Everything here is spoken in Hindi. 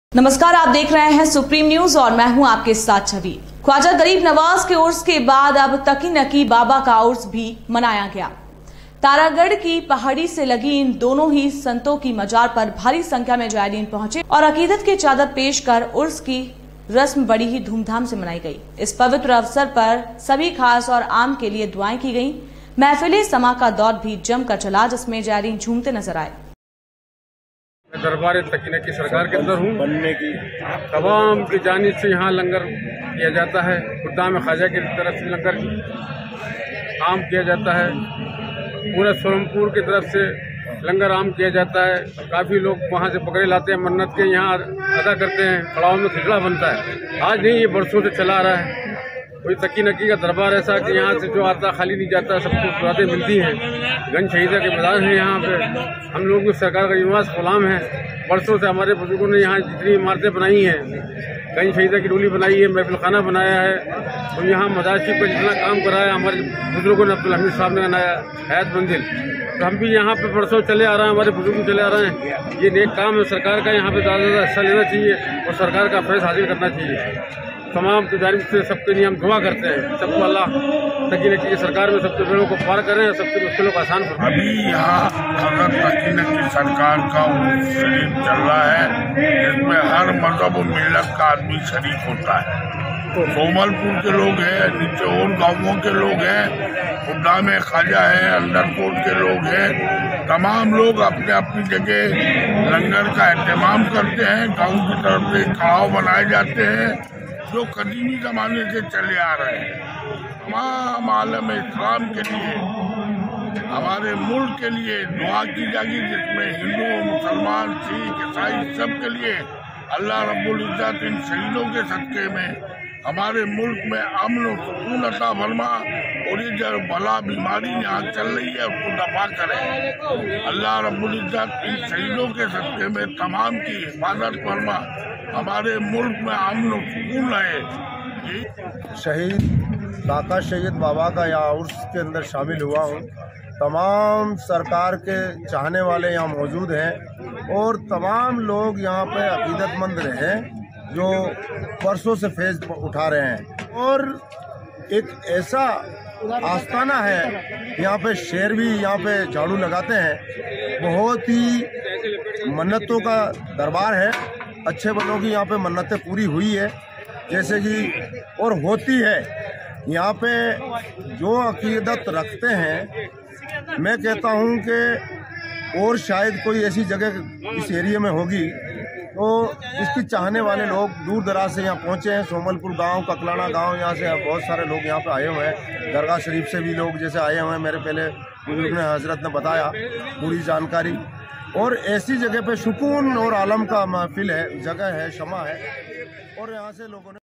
नमस्कार, आप देख रहे हैं सुप्रीम न्यूज और मैं हूं आपके साथ छवि। ख्वाजा गरीब नवाज के उर्स के बाद अब तकी नकी बाबा का उर्स भी मनाया गया। तारागढ़ की पहाड़ी से लगी इन दोनों ही संतों की मजार पर भारी संख्या में जायरीन पहुंचे और अकीदत की चादर पेश कर उर्स की रस्म बड़ी ही धूमधाम से मनाई गई। इस पवित्र अवसर पर सभी खास और आम के लिए दुआएं की गयी। महफिल समा का दौर भी जमकर चला, जिसमें जायरीन झूमते नजर आए। मैं दरबार तकी नकी सरकार के अंदर हूँ। बनने की तमाम की जानिब से यहाँ लंगर किया जाता है। खुदाम ख्वाजा की तरफ से लंगर आम किया जाता है। पूरे सोलमपुर की तरफ से लंगर आम किया जाता है। काफ़ी लोग वहाँ से बकरे लाते हैं, मन्नत के यहाँ अदा करते हैं। खड़ाओं में खिचड़ा बनता है। आज नहीं, ये बरसों से चला आ रहा है। कोई तकी नकी का दरबार ऐसा कि यहाँ से जो आता खाली नहीं जाता, सबको मुरादें मिलती हैं। गंज शहीदा के मैदान है यहाँ पे। हम लोग भी सरकार का निवास गुलाम है। बरसों से हमारे बुजुर्गों ने यहाँ जितनी इमारतें बनाई हैं, गंज शहीदा की डोली बनाई है, महफिल खाना बनाया है, तो यहाँ मदारसी पर जितना काम कराया हमारे बुजुर्गों ने, अब्दुल हमीद साहब ने बनाया हयात मंजिल, तो हम भी यहाँ पे बरसों चले आ रहे हैं, हमारे बुजुर्ग चले आ रहे हैं। ये नेक काम है सरकार का, यहाँ पे ज़्यादा हिस्सा लेना चाहिए और सरकार का फैज़ हासिल करना चाहिए। तमाम की जानिब से सबके लिए हम दुआ करते हैं। सबको अल्लाह तकी नकी की सरकार में सबके बेड़ों को पार करें, सबके मुश्किलों का आसान करें। अभी यहाँ अगर तकी नकी सरकार का शरीफ चल रहा है, जिसमें हर मजहब और मिल्लत का आदमी शरीक होता है। तो कोमलपुर के लोग हैं, नीचे और गाँवों के लोग हैं, खुदा में ख्वाजा है, अंडरकोट के लोग हैं। तमाम लोग अपने अपनी जगह लंगर का एहतमाम करते हैं। गाँव की तरफ से कड़ाव बनाए जाते हैं जो कदीमी जमाने से चले आ रहे हैं। तमाम आलम इस्लाम के लिए, हमारे मुल्क के लिए दुआ की जाएगी, जिसमें हिंदू, मुसलमान, सिख, ईसाई सब के लिए अल्लाह रब्बुल इज्जत इन शहीदों के सदक़े में हमारे मुल्क में अमन और सुकून अता फरमा और ये जो बला बीमारी यहाँ चल रही है उसको दफा करे। अल्लाह रब्बुल इज्जत इन शहीदों के सदक़े में तमाम की हिफाजत फरमा, हमारे मुल्क में अमन और सुकून रहे। शहीद काका शहीद बाबा का यहाँ उर्स के अंदर शामिल हुआ हूँ। तमाम सरकार के चाहने वाले यहाँ मौजूद हैं और तमाम लोग यहाँ पे अकीदतमंद रहे जो बरसों से फैज़ उठा रहे हैं। और एक ऐसा आस्थाना है, यहाँ पे शेर भी यहाँ पे झाड़ू लगाते हैं। बहुत ही मन्नतों का दरबार है। अच्छे बंदों की यहाँ पे मन्नतें पूरी हुई है, जैसे कि और होती है। यहाँ पे जो अकीदत रखते हैं, मैं कहता हूँ कि और शायद कोई ऐसी जगह इस एरिया में होगी, तो इसकी चाहने वाले लोग दूर दराज से यहाँ पहुँचे हैं। सोमलपुर गांव, ककलाना गांव, यहाँ से बहुत सारे लोग यहाँ पे आए हुए हैं। दरगाह शरीफ से भी लोग जैसे आए हुए हैं, मेरे पहले बुजुर्ग ने हजरत ने बताया पूरी जानकारी। और ऐसी जगह पे सुकून और आलम का महफिल है, जगह है, शमा है, और यहाँ से लोगों ने